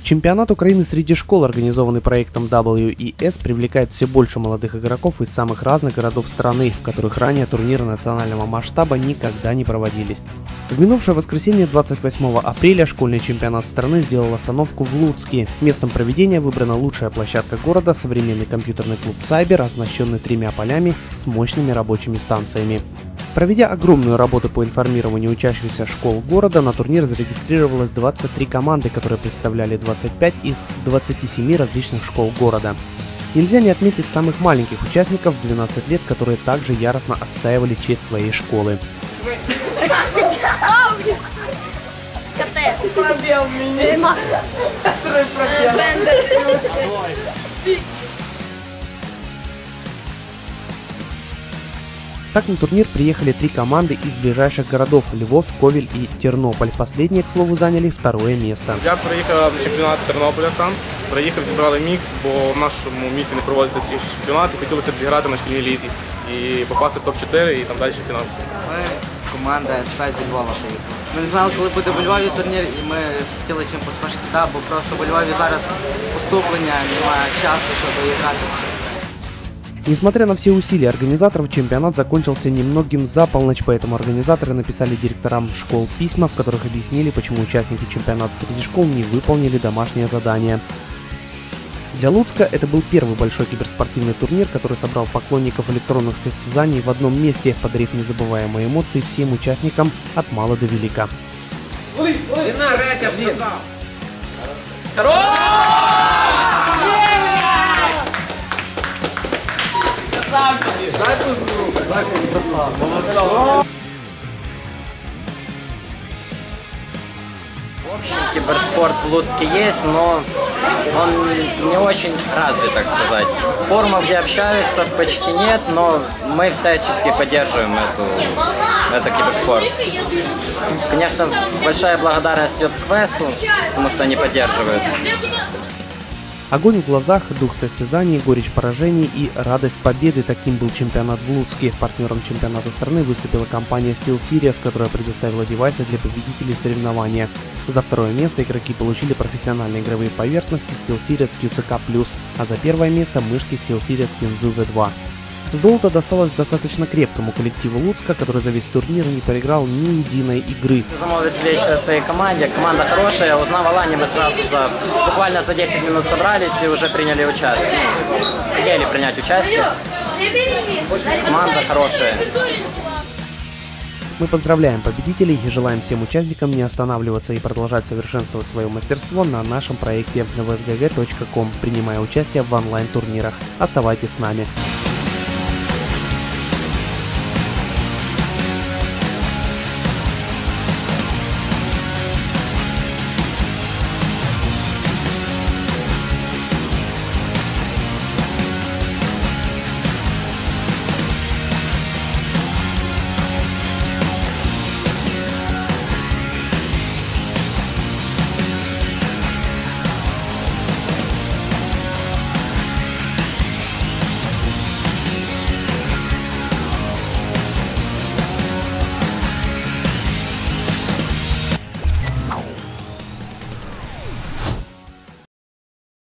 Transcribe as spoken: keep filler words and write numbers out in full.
Чемпионат Украины среди школ, организованный проектом дабл ю и эс, привлекает все больше молодых игроков из самых разных городов страны, в которых ранее турниры национального масштаба никогда не проводились. В минувшее воскресенье, двадцать восьмого апреля, школьный чемпионат страны сделал остановку в Луцке. Местом проведения выбрана лучшая площадка города, современный компьютерный клуб «Сайбер», оснащенный тремя полями с мощными рабочими станциями. Проведя огромную работу по информированию учащихся школ города, на турнир зарегистрировалось двадцать три команды, которые представляли двадцать пять из двадцати семи различных школ города. Нельзя не отметить самых маленьких участников, двенадцать лет, которые также яростно отстаивали честь своей школы. Так на турнир приехали три команды из ближайших городов – Львов, Ковель и Тернополь. Последние, к слову, заняли второе место. Я приїхав на чемпіонат з Тернополя сам. Приїхав, зібрали мікс, бо в нашому місті не проводиться цей чемпіонат і хотілося б зіграти на шкільній лізі і попасти в топ чотири і там далі фінал. Ми команда ес пе зі Львова приїхала. Ми не знали, коли буде у Львові турнір, і ми хотіли чим поспішити сюди, бо просто у Львові зараз поступлення, немає часу, щоб грати. Несмотря на все усилия организаторов, чемпионат закончился немногим за полночь, поэтому организаторы написали директорам школ письма, в которых объяснили, почему участники чемпионата среди школ не выполнили домашнее задание. Для Луцка это был первый большой киберспортивный турнир, который собрал поклонников электронных состязаний в одном месте, подарив незабываемые эмоции всем участникам от мала до велика. Киберспорт в Луцке есть, но он не очень развит, так сказать. Форумов, где общаются, почти нет, но мы всячески поддерживаем эту, это киберспорт. Конечно, большая благодарность идет к КВЭСу, потому что они поддерживают. Огонь в глазах, дух состязаний, горечь поражений и радость победы. Таким был чемпионат в Луцке. Партнером чемпионата страны выступила компания SteelSeries, которая предоставила девайсы для победителей соревнования. За второе место игроки получили профессиональные игровые поверхности SteelSeries кью си кей плюс, а за первое место мышки SteelSeries Kinzu ви два. Золото досталось достаточно крепкому коллективу Луцка, который за весь турнир не проиграл ни единой игры. Замолвить вещь о своей команде. Команда хорошая. Узнав о лане, мы сразу за, буквально за десять минут собрались и уже приняли участие. Хотели принять участие. Команда хорошая. Мы поздравляем победителей и желаем всем участникам не останавливаться и продолжать совершенствовать свое мастерство на нашем проекте ви эс джи джи точка ком, принимая участие в онлайн-турнирах. Оставайтесь с нами.